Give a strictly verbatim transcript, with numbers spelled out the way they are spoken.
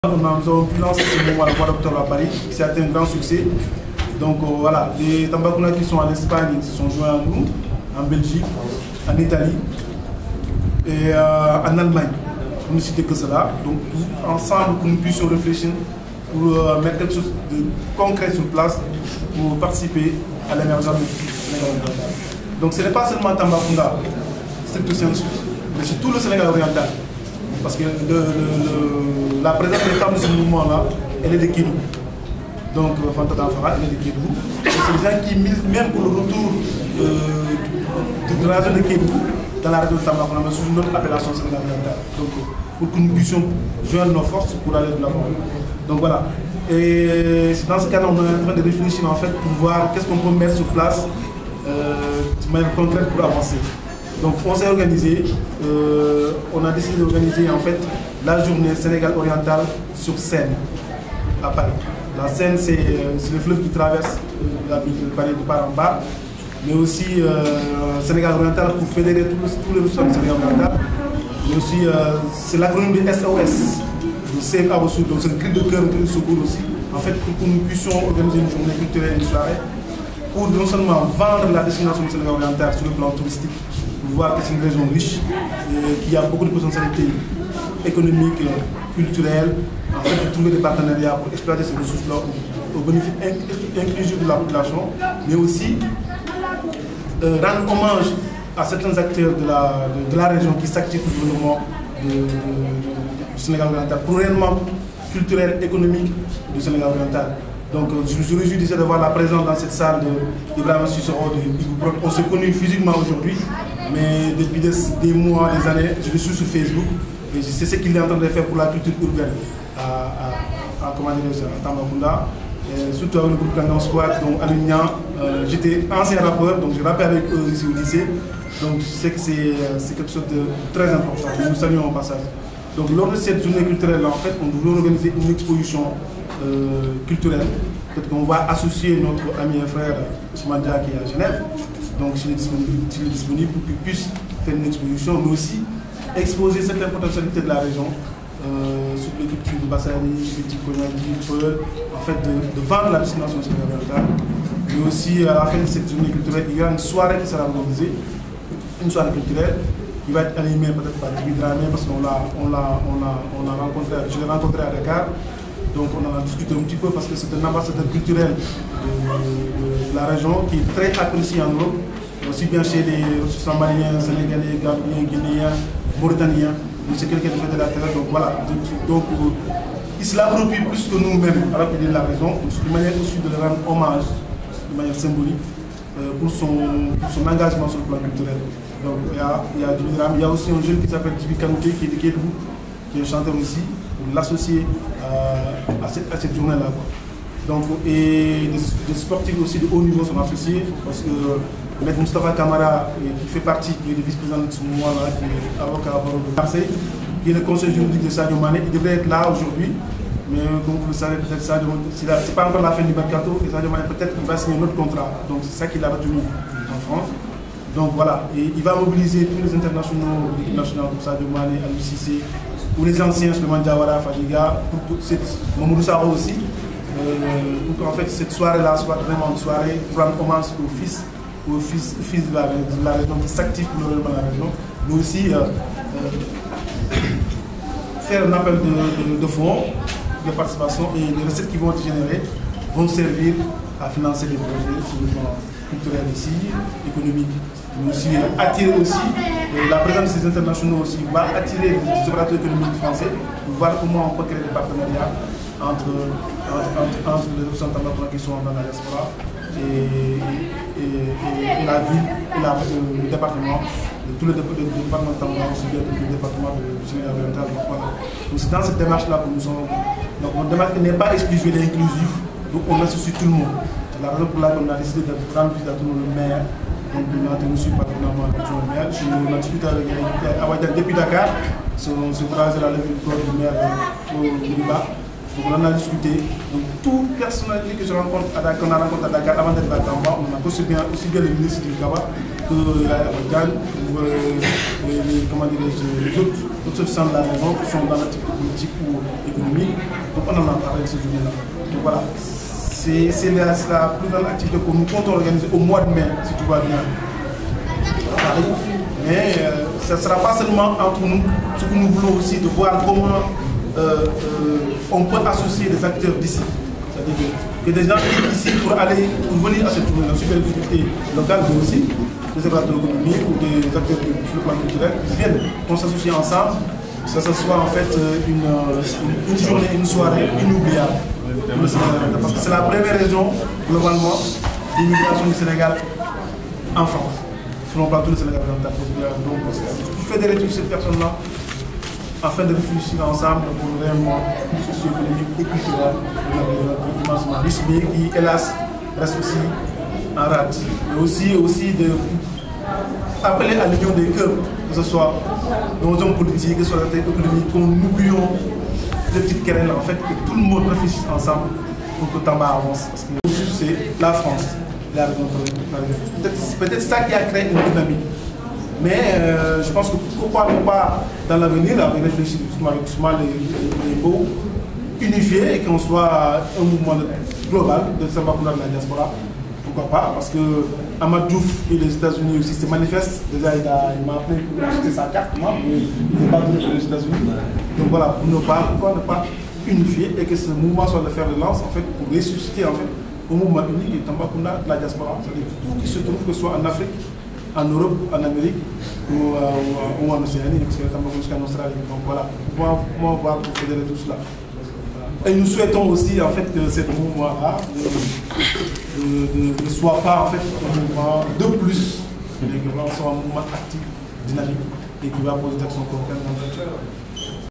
Nous avons pu lancer ce mouvement la voie d'octobre à Paris, qui a été un grand succès. Donc euh, voilà, les Tambacounda qui sont en Espagne se sont joints à nous, en Belgique, en Italie et euh, en Allemagne. Pour ne citer que cela. Donc tout, ensemble, que nous puissions réfléchir pour euh, mettre quelque chose de concret sur place pour participer à l'émergence du Sénégal oriental. Donc ce n'est pas seulement Tambacounda, stricto sensu, mais c'est tout le Sénégal oriental. Parce que le, le, le, la présence des femmes de ce mouvement-là, elle est de Kédougou. Donc, Fanta Danfara, elle est de Kédougou. C'est des gens qui militent même pour le retour euh, de la région de Kédougou dans la région de Tambacounda, mais sous notre appellation Sénégal oriental. Donc, pour que nous puissions joindre nos forces pour aller de l'avant. Donc voilà. Et dans ce cas-là, on est en train de réfléchir en fait pour voir qu'est-ce qu'on peut mettre sur place euh, de manière concrète pour avancer. Donc on s'est organisé, euh, on a décidé d'organiser en fait la journée Sénégal oriental sur Seine, à Paris. La Seine, c'est euh, le fleuve qui traverse euh, la ville de Paris de part en part, mais aussi euh, Sénégal oriental pour fédérer tous les ressorts du Sénégal oriental. Mais aussi, euh, c'est l'acronyme de S O S, de Save Our Souls, donc c'est le cri de cœur de secours aussi, en fait pour que nous puissions organiser une journée culturelle, une soirée, pour non seulement vendre la destination du Sénégal oriental sur le plan touristique, pour voir que c'est une région riche, qui a beaucoup de potentialités économiques, culturelles, en fait de trouver des partenariats pour exploiter ces ressources-là au bénéfice inclusif de la population, mais aussi euh, rendre hommage à certains acteurs de la, de, de la région qui s'activent pour le développement de, de, de, du Sénégal oriental, pour le rayonnement culturel, économique du Sénégal oriental. Donc je me réjouis déjà de voir la présence dans cette salle d'Ibrahima Sissoko, de Ibou Prod. On s'est connus physiquement aujourd'hui, mais depuis des, des mois, des années, je le suis sur Facebook et je sais ce qu'il est en train de faire pour la culture urbaine à, à, à, comment dirais-je, à Tambacounda. Et surtout avec le groupe Gangnam Squad, donc Alumnia, euh, j'étais ancien rappeur, donc je rappelle avec eux ici au lycée. Donc je sais que c'est quelque chose de très important. Nous saluons au passage. Donc lors de cette journée culturelle, en fait, on voulait organiser une exposition euh, culturelle. Peut-être qu'on va associer notre ami et frère Ousmane Dia qui est à Genève. Donc s'il est disponible, s'il est disponible pour qu'il puisse faire une exposition, mais aussi exposer certaines potentialités de la région, euh, sur les cultures de Bassani, Petit Kognadi, Peul, en fait de, de vendre la destination sénégalaise. Mais aussi à la fin de cette journée culturelle, il y aura une soirée qui sera organisée, une soirée culturelle qui va être animée peut-être par Djibi Dramé parce qu'on l'a on l'a on a, on a rencontré, je l'ai rencontré à Dakar. Donc on en a discuté un petit peu parce que c'est un ambassadeur culturel de, de, de la région qui est très apprécié en Europe, aussi bien chez les ressortissants maliens, sénégalais, gambiens, guinéens, mauritaniens. C'est quelqu'un de fédérateur. Donc voilà, donc, euh, il se l'approprie plus que nous-mêmes à la de la région, de manière aussi de le rendre hommage, de manière symbolique, euh, pour, son, pour son engagement sur le plan culturel. Donc il y a, il y a, il y a aussi un jeune qui s'appelle Djibi Kanouté qui est de Kédougou, qui est un chanteur aussi, pour l'associer à, à cette, cette journée-là. Donc, et des, des sportifs aussi de haut niveau sont associés, parce que M. Moustapha Kamara, qui fait partie, qui est le vice-président de ce mouvement-là, qui est avocat à Barreau de Marseille, qui est le conseil juridique de Sadio Mané, il devrait être là aujourd'hui, mais comme vous le savez, peut-être Sadio Mané, c'est pas encore la fin du mercato, et Sadio Mané peut-être qu'il va signer un autre contrat. Donc c'est ça qu'il a retenu en France. Donc voilà, et il va mobiliser tous les internationaux de l'équipe nationale comme Sadio Mané, Aliou Cissé, ou les anciens, Souleymane Diawara, Fadiga, Mamoudou Saro aussi, euh, pour qu'en fait cette soirée-là soit vraiment une soirée pour rendre hommage aux fils, aux fils, fils de, la, de la région qui s'activent pour le développement de la région, mais aussi euh, euh, faire un appel de, de, de fonds, de participation, et les recettes qui vont être générées vont servir à financer des projets sur le plan culturel ici, économique, mais aussi attirer aussi, et la présence de ces internationaux aussi va attirer les opérateurs économiques français pour voir comment on peut créer des partenariats entre, entre, entre, entre les représentants qui sont dans la diaspora et, et, et, et la ville, et la, le, le département, et tous les départements de Tambacounda, aussi bien que le département du Sénégal oriental. Voilà. Donc c'est dans cette démarche-là que nous sommes. Donc notre démarche n'est pas exclusive, elle est inclusive, donc on associe tout le monde. C'est la raison pour laquelle on a décidé de rendre visite à tout le maire. Donc on a été reçu particulièrement le maire. On a discuté avec Awadjan depuis Dakar, c'est pour la levée du corps du maire au Liban. Donc on en a discuté. Donc toute personnalité que je rencontre à Dakar, qu'on a rencontré à Dakar avant d'être à Tamba, on a aussi bien, aussi bien le ministre du Kaba que Awadjan, ou euh, les, les, comment dirais-je, les autres d'autres centres de la région qui sont dans l'activité politique ou économique. Donc on en a parlé de cette journée-là. Donc voilà, c'est la, la plus grande activité que nous comptons organiser au mois de mai, si tout va bien, à Paris. Mais euh, ce ne sera pas seulement entre nous, ce que nous voulons aussi de voir comment euh, euh, on peut associer les acteurs d'ici. C'est-à-dire que, que des gens qui viennent ici pour aller, pour venir à cette journée, sur les difficultés locales, mais aussi des opérateurs économiques ou des acteurs sur le plan culturel, qui viennent, qu'on s'associe ensemble, que ce soit en fait une, une, une journée, une soirée inoubliable. Parce que c'est la première région, globalement, d'immigration du Sénégal en France. Selon pas tout le Sénégal. Donc, je fédérer toutes ces personnes-là afin de réfléchir ensemble pour le rayonnement socio-économique et culturel de la région riche, mais qui, hélas, reste aussi en rate. Mais aussi, aussi de appeler à l'union des cœurs, que ce soit dans les hommes politiques, que ce soit dans les économiques, qu'on oublions les petites querelles, en fait, que tout le monde réfléchisse ensemble pour que Tamba avance. Parce que c'est la France. C'est peut-être ça qui a créé une dynamique. Mais euh, je pense que pourquoi ne pas, dans l'avenir, avec réfléchir justement avec les mots, unifiés et qu'on soit un mouvement global de Tambacounda de la diaspora. Pourquoi pas? Parce que Ahmad Diouf et les États-Unis aussi se manifestent. Déjà, il m'a appelé pour acheter sa carte, moi, mais il n'est pas venu pour les États-Unis. Donc voilà, pour ne pas, pourquoi ne pas unifier et que ce mouvement soit le fer de lance, en fait, pour ressusciter en fait, au mouvement unique de Tambacounda de la diaspora. C'est-à-dire tout qui se trouve, que ce soit en Afrique, en Europe, en Amérique ou, euh, ou en Océanie, parce que Tambacounda jusqu'en Australie. Donc voilà, comment on va pour fédérer tout cela. Et nous souhaitons aussi en fait que ce mouvement-là ne soit pas en fait un mouvement de plus, mais que ce soit un mouvement actif, dynamique et qui va poser des actions concrètes dans le futur.